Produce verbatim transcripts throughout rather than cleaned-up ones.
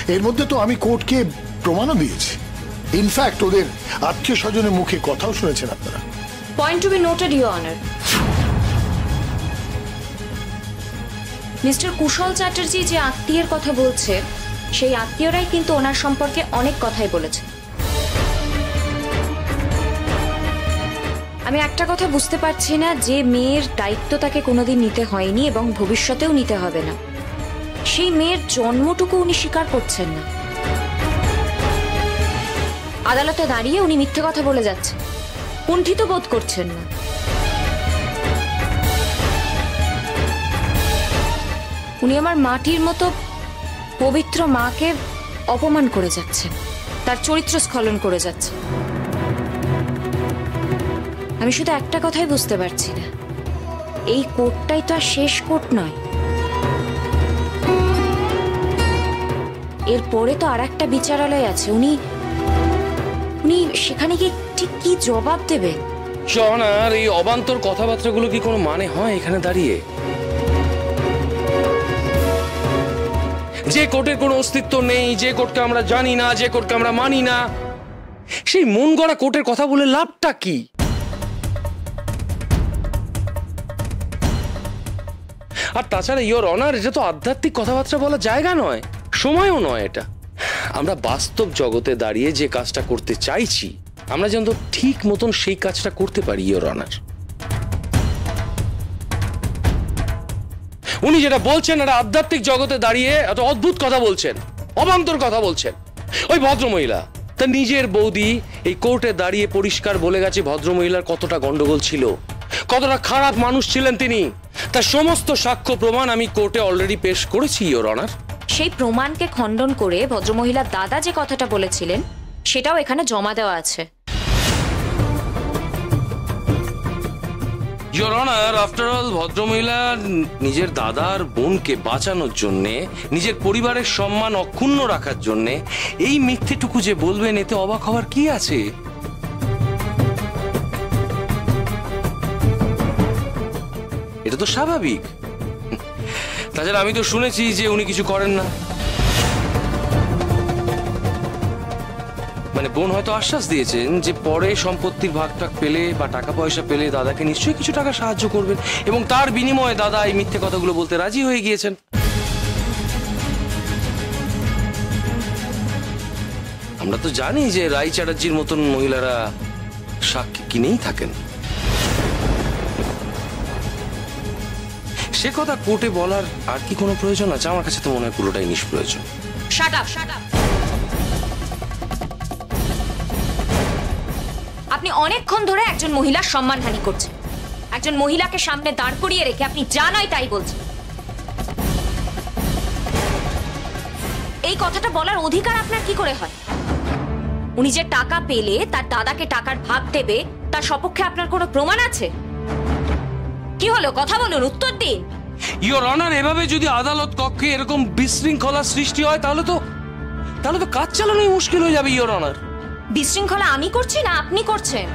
এর মধ্যে তো আমি কোর্টকে প্রমাণও দিয়েছি। ইনফ্যাক্ট ওদের আত্মীয় স্বজনের মুখে কথাও শুনেছেন আপনারা। Point to be noted, your honour. Mister Kushal Chatterjee যে আত্মীয়ের কথা বলছে, সেই আত্মীয়রাই কিন্তু ওনার সম্পর্কে অনেক কথাই বলেছে। আমি একটা কথা বুঝতে পারছি না, যে মেয়ের দায়িত্ব তাকে কোনোদিন নিতে হয়নি এবং ভবিষ্যতেও নিতে হবে না, সেই মেয়ের জন্মটুকু উনি স্বীকার করছেন না। আদালতে দাঁড়িয়ে উনি মিথ্যে কথা বলে যাচ্ছেন, কুণ্ঠিত বোধ করছেন না। উনি আমার মাটির মতো পবিত্র মাকে অপমান করে যাচ্ছেন, তার চরিত্র স্খলন করে যাচ্ছেন। আমি শুধু একটা কথাই বুঝতে পারছি না, এই কোর্টটাই তো আর শেষ কোর্ট নয়। এরপরে তো আর একটা বিচারালয় আছে, উনি উনি সেখানে গিয়ে ঠিক কি জবাব দেবেন? জনার এই অবান্তর কথাবার্তাগুলো কি কোনো মানে হয় এখানে দাঁড়িয়ে? যে কোর্টের কোনো অস্তিত্ব নেই, যে কোর্টকে আমরা জানি না, যে কোর্টকে আমরা মানি না, সেই মন গড়া কোর্টের কথা বলে লাভটা কি? আর তাছাড়া ইওর অনার, এটা তো আধ্যাত্মিক কথাবার্তা বলার জায়গা নয়, সময়ও নয় এটা। আমরা বাস্তব জগতে দাঁড়িয়ে যে কাজটা করতে চাইছি, আমরা যেন তো ঠিক মতন সেই কাজটা করতে পারি ইওর অনার। উনি যেটা বলছেন, এটা আধ্যাত্মিক জগতে দাঁড়িয়ে এত অদ্ভুত কথা বলছেন, অবান্তর কথা বলছেন। ওই ভদ্রমহিলা তার নিজের বৌদি এই কোর্টে দাঁড়িয়ে পরিষ্কার বলে গেছে ভদ্রমহিলার কতটা গন্ডগোল ছিল, কতটা খারাপ মানুষ ছিলেন তিনি। তার সমস্ত সাক্ষ্য প্রমাণ আমি কোর্টে অলরেডি পেশ করেছি ইওর অনার। সেই প্রমাণকে খণ্ডন করে ভদ্রমহিলার দাদা যে কথাটা বলেছিলেন, সেটাও এখানে জমা দেওয়া আছে। ইওর অনার, আফটার অল ভদ্রমহিলা নিজের দাদার বোনকে বাঁচানোর জন্যে, নিজের পরিবারের সম্মান অক্ষুণ্ণ রাখার জন্যে এই মিথ্যেটুকু যে বলবেন, এতে অবাক হওয়ার কি আছে? এটা তো স্বাভাবিক। তাছাড়া আমি তো শুনেছি যে উনি কিছু করেন না। মানে বোন হয়তো আশ্বাস দিয়েছেন যে পরে সম্পত্তির ভাগটাক পেলে বা টাকা পয়সা পেলে দাদাকে নিশ্চয়ই কিছু টাকা সাহায্য করবেন, এবং তার বিনিময়ে দাদা এই মিথ্যে কথাগুলো বলতে রাজি হয়ে গিয়েছেন। আমরা তো জানি যে রাই চ্যাটার্জির মতন মহিলারা সাক্ষী কিনেই থাকেন। সে কথা কোর্টে বলার আর কি কোনো প্রয়োজন আছে? আমার কাছে তো মনে হয় পুরোটাই নিষ্প্রয়োজন। Shut up, shut up. আপনি অনেকক্ষণ ধরে একজন মহিলার সম্মানহানি করছেন। একজন মহিলাকে সামনে দাঁড় করিয়ে রেখে আপনি যা নয় তাই বলছেন। এই কথাটা বলার অধিকার আপনার কি করে হয়? উনি যে টাকা পেলে তার দাদাকে টাকার ভাগ দেবে, তার সপক্ষে আপনার কোনো প্রমাণ আছে? কি হলো, কথা বলুন, উত্তর দিন। ইওর অনার, এভাবে যদি আদালত কক্ষে এরকম বিশৃঙ্খলা সৃষ্টি হয়, তাহলে তো তাহলে তো কাজ চালানোই মুশকিল হয়ে যাবে ইওর অনার। বিশৃঙ্খলা আমি করছি না আপনি করছেন?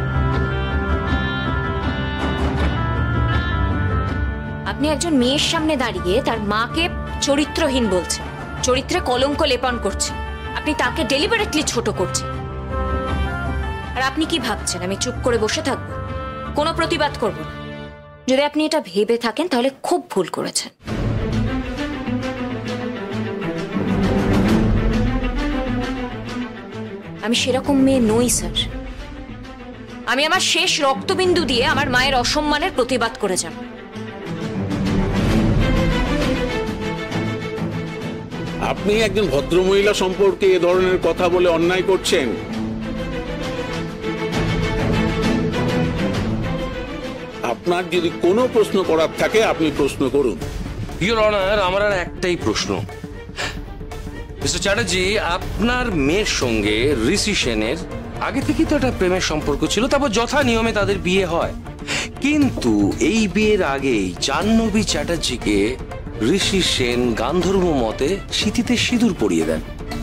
আপনি একজন মেয়ের সামনে দাঁড়িয়ে তার মাকে চরিত্রহীন বলছেন, চরিত্রে কলঙ্ক লেপন করছেন। আপনি তাকে ডেলিবারেটলি ছোট করছেন। আর আপনি কি ভাবছেন আমি চুপ করে বসে থাকবো, কোনো প্রতিবাদ করব না? যদি আপনি এটা ভেবে থাকেন তাহলে খুব ভুল করেছেন। আমি সেরকম মেয়ে নই স্যার। আমি আমার শেষ রক্তবিন্দু দিয়ে আমার মায়ের অসম্মানের প্রতিবাদ করে যাব। আপনি একজন ভদ্রমহিলা সম্পর্কে এ ধরনের কথা বলে অন্যায় করছেন। আপনার যদি কোনো প্রশ্ন করার থাকে আপনি প্রশ্ন করুন। ইওর অনার, আমার আর একটাই প্রশ্ন। মিস্টার চ্যাটার্জি, আপনার মেয়ের সঙ্গে ঋষি সেনের আগে থেকেই তো একটা প্রেমের সম্পর্ক ছিল, তারপর যথা নিয়মে তাদের বিয়ে হয়। কিন্তু এই বিয়ের আগেই জাহ্নবী চ্যাটার্জিকে ঋষি সেন গান্ধর্ব মতে সিঁথিতে সিঁদুর পরিয়ে দেন।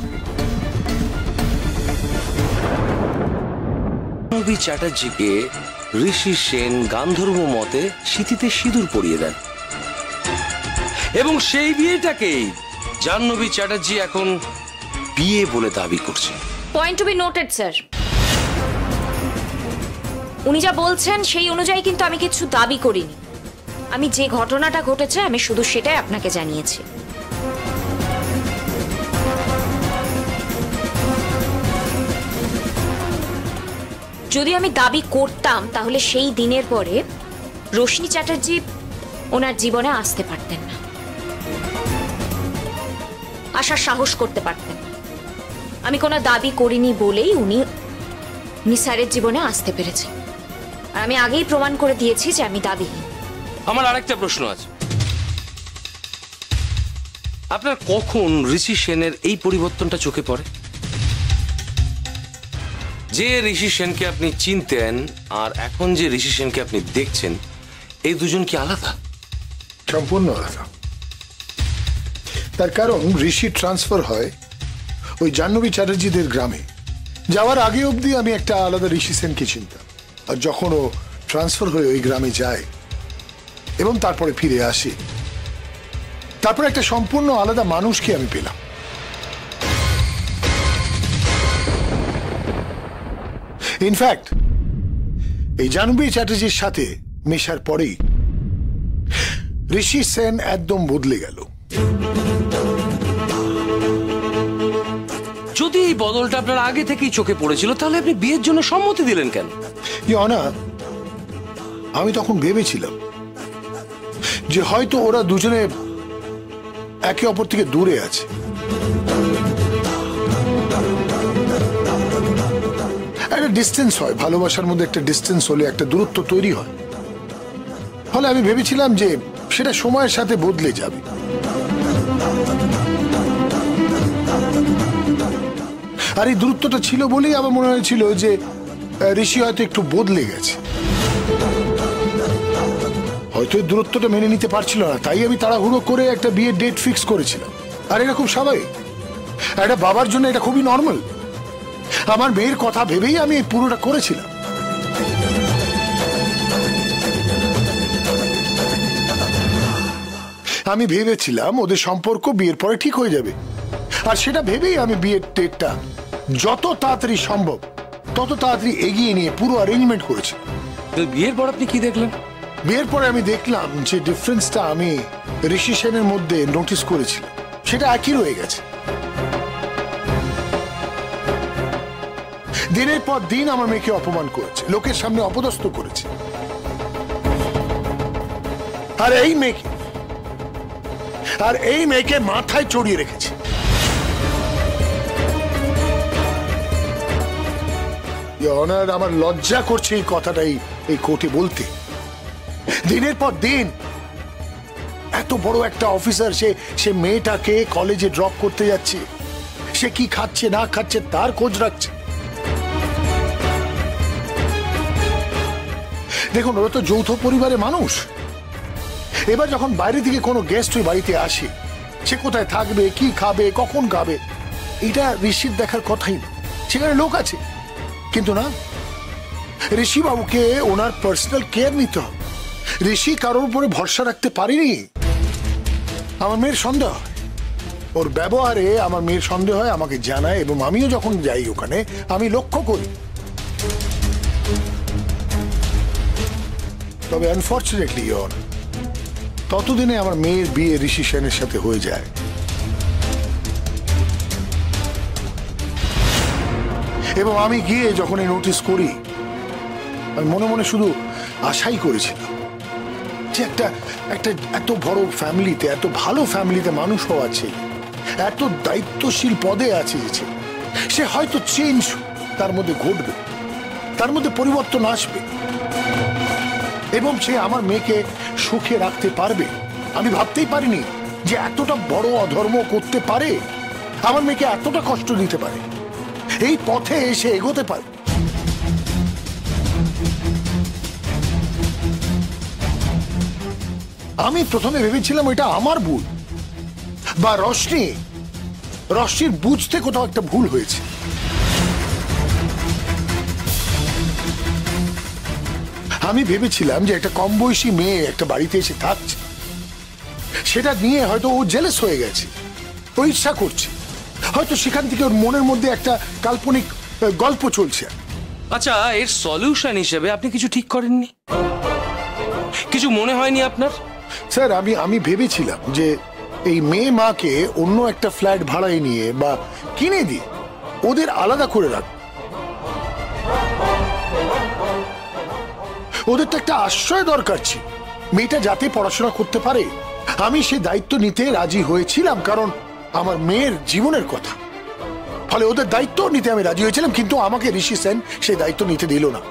জাহ্নবী চ্যাটার্জিকে ঋষি সেন গান্ধর্ব মতে সিঁথিতে সিঁদুর পরিয়ে দেন, এবং সেই বিয়েটাকেই জাহ্নবী চ্যাটার্জি এখন বিয়ে বলে দাবি করছে। Point to be noted sir. উনি যা বলছেন সেই অনুযায়ী কিন্তু আমি কিছু দাবি করিনি। আমি যে ঘটনাটা ঘটেছে আমি শুধু সেটাই আপনাকে জানিয়েছি। যদি আমি দাবি করতাম তাহলে সেই দিনের পরে রোশনি চ্যাটার্জি ওনার জীবনে আসতে পারতেন না, আসার সাহস করতে পারতেন না। আমি কোনো দাবি করিনি বলেই উনি উনি স্যারের জীবনে আসতে পেরেছেন। আর আমি আগেই প্রমাণ করে দিয়েছি যে আমি দাবিহীন। আমার আরেকটা প্রশ্ন আছে, আপনার কখন ঋষি সেনের এই পরিবর্তনটা চোখে পড়ে? যে ঋষি সেনকে আপনি চিনতেন আর এখন যে ঋষি সেনকে আপনি দেখছেন, এই দুজন কি আলাদা? সম্পূর্ণ আলাদা। তার কারণ ঋষি ট্রান্সফার হয় ওই জাহ্নবী চ্যাটার্জিদের গ্রামে। যাওয়ার আগে অবধি আমি একটা আলাদা ঋষি সেনকে চিনতাম, আর যখন ও ট্রান্সফার হয়ে ওই গ্রামে যায় এবং তারপরে ফিরে আসে, তারপর একটা সম্পূর্ণ আলাদা মানুষকে আমি পেলাম। ইনফ্যাক্ট এই জাহ্নবী চ্যাটার্জির সাথে মেশার পরেই ঋষি সেন একদম বদলে গেল। যদি এই বদলটা আপনার আগে থেকেই চোখে পড়েছিল তাহলে আপনি বিয়ের জন্য সম্মতি দিলেন কেন? না, আমি তখন ভেবেছিলাম যে হয়তো ওরা দুজনে একে অপর থেকে দূরে আছে। একটা ডিস্টেন্স হয়, ভালোবাসার মধ্যে একটা ডিস্টেন্স হলে একটা দূরত্ব তৈরি হয়। ফলে আমি ভেবেছিলাম যে সেটা সময়ের সাথে বদলে যাবে। আর এই দূরত্বটা ছিল বলেই আমার মনে হয়েছিল যে ঋষি হয়তো একটু বদলে গেছে, হয়তো এই দূরত্বটা মেনে নিতে পারছিল না, তাই আমি তাড়াহুড়ো করে একটা বিয়ের ডেট ফিক্স করেছিলাম। আর এটা খুব স্বাভাবিক, একটা বাবার জন্য এটা খুবই নর্মাল। আমার মেয়ের কথা ভেবেই আমি এই পুরোটা করেছিলাম। আমি ভেবেছিলাম ওদের সম্পর্ক বিয়ের পরে ঠিক হয়ে যাবে, আর সেটা ভেবেই আমি বিয়ের ডেটটা যত তাড়াতাড়ি সম্ভব তত তাড়াতাড়ি এগিয়ে নিয়ে পুরো অ্যারেঞ্জমেন্ট করেছি। বিয়ের পর আপনি কি দেখলেন? বিয়ের পরে আমি দেখলাম যে ডিফারেন্সটা আমি ঋষি সেনের মধ্যে নোটিস করেছিলাম সেটা একই রয়ে গেছে। দিনের পর দিন আমার মেয়েকে অপমান করেছে, লোকের সামনে অপদস্থ করেছে। আর এই মেয়েকে আর এই মেয়েকে মাথায় চড়িয়ে রেখেছে। অনার, আমার লজ্জা করছে এই কথাটাই এই কোর্টে বলতে। দিনের পর দিন এত বড় একটা অফিসার, সে সে মেয়েটাকে কলেজে ড্রপ করতে যাচ্ছে, সে কি খাচ্ছে না খাচ্ছে তার খোঁজ রাখছে। দেখুন, ওরা তো যৌথ পরিবারের মানুষ। এবার যখন বাইরে থেকে কোনো গেস্ট ওই বাড়িতে আসে, সে কোথায় থাকবে, কি খাবে, কখন খাবে, এটা ঋষির দেখার কথাই না। সেখানে লোক আছে, কিন্তু না, ঋষি বাবুকে ওনার পার্সোনাল কেয়ার নিতে হবে। ঋষি কারোর উপরে ভরসা রাখতে পারেনি। আমার মেয়ের সন্দেহ হয়, ওর ব্যবহারে আমার মেয়ের সন্দেহ হয়, আমাকে জানায়, এবং আমিও যখন যাই ওখানে আমি লক্ষ্য করি। তবে আনফর্চুনেটলি ততদিনে আমার মেয়ের বিয়ে ঋষি সেনের সাথে হয়ে যায়। এবং আমি গিয়ে যখন এই নোটিস করি, আমি মনে মনে শুধু আশাই করেছিলাম যে একটা একটা এত বড় ফ্যামিলিতে, এত ভালো ফ্যামিলিতে মানুষ হওয়া আছে, এত দায়িত্বশীল পদে আছে, সে হয়তো চেঞ্জ তার মধ্যে ঘটবে, তার মধ্যে পরিবর্তন আসবে, এবং সে আমার মেয়েকে সুখে রাখতে পারবে। আমি ভাবতেই পারিনি যে এতটা বড় অধর্ম করতে পারে, আমার মেয়েকে এতটা কষ্ট দিতে পারে, এই পথে এসে এগোতে পারে। আমি প্রথমে ভেবেছিলাম এটা আমার ভুল, বা রশ্মি রশ্মির বুঝতে কোথাও একটা ভুল হয়েছে। আমি ভেবেছিলাম যে একটা কম বয়সী মেয়ে একটা বাড়িতে এসে থাকছে, সেটা নিয়ে হয়তো ও জেলাস হয়ে গেছে, ও ইচ্ছা করছে, হয়তো সেখান থেকে ওর মনের মধ্যে একটা কাল্পনিক আহ, গল্প চলছে। আচ্ছা, এর সলিউশন হিসেবে আপনি কিছু ঠিক করেননি? কিছু মনে হয়নি আপনার? স্যার, আমি আমি ভেবেছিলাম যে এই মেয়ে মাকে অন্য একটা ফ্ল্যাট ভাড়ায় নিয়ে বা কিনে দিয়ে ওদের আলাদা করে রাখ, ওদের তো একটা আশ্রয় দরকার ছিল, মেয়েটা যাতে পড়াশোনা করতে পারে। আমি সেই দায়িত্ব নিতে রাজি হয়েছিলাম, কারণ আমার মেয়ের জীবনের কথা। ফলে ওদের দায়িত্ব নিতে আমি রাজি হয়েছিলাম, কিন্তু আমাকে ঋষি সেন সেই দায়িত্ব নিতে দিল না।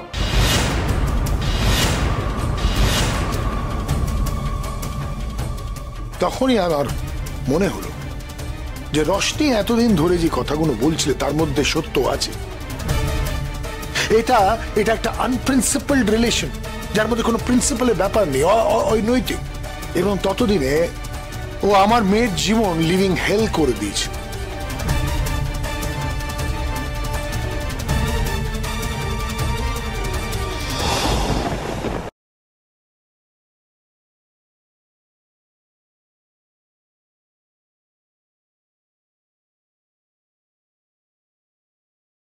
তখনই আমার মনে হলো যে রশনি এতদিন ধরে যে কথাগুলো বলছিল তার মধ্যে সত্য আছে। এটা এটা একটা আনপ্রিন্সিপালড রিলেশন, যার মধ্যে কোনো প্রিন্সিপালের ব্যাপার নেই, অনৈতিক। এবং ততদিনে ও আমার মেয়ের জীবন লিভিং হেল করে দিয়েছে।